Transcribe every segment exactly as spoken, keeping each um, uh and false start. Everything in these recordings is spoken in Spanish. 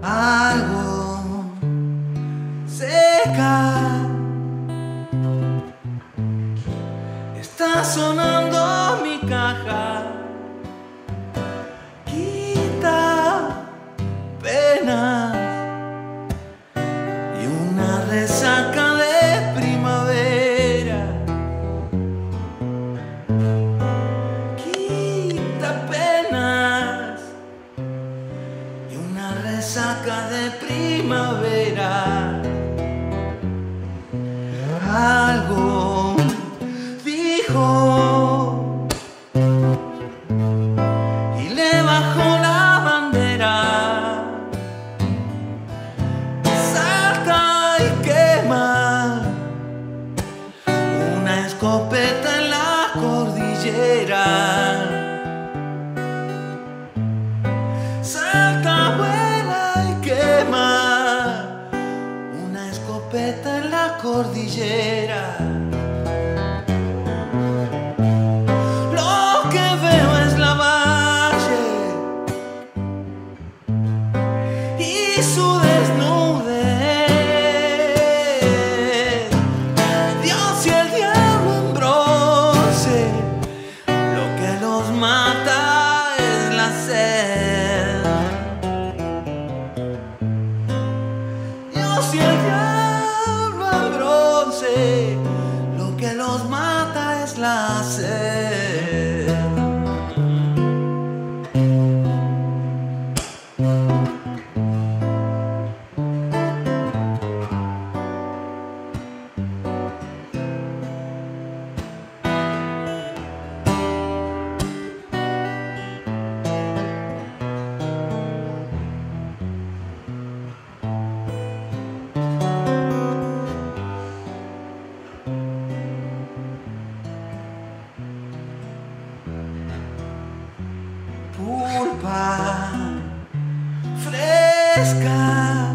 algo seca. Está sonando mi caja, quita penas y una resaca de primavera. Quita penas y una resaca de primavera. Algo dijo y le bajó la bandera. Salta y quema una escopeta en la cordillera. Salta, vuela y quema una escopeta en la cordillera. Lo que veo es la valle y su desnudez. Dios y el diablo en bronce. Lo que los mata es la sed. Dios y el diablo en bronce. Lo que los mata es la sed. Pulpa fresca,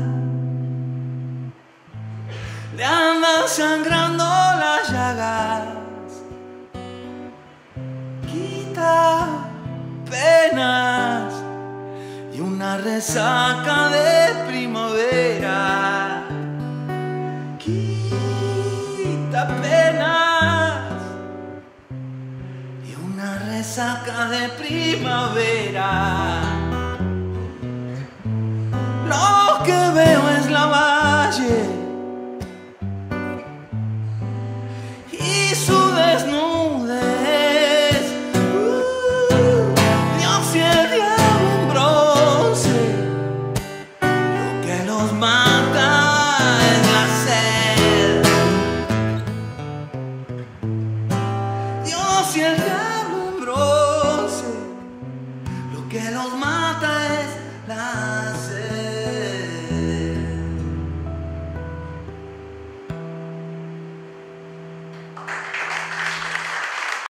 le andan sangrando las llagas. Quita penas y una resaca de primavera. Quita penas y una resaca de primavera.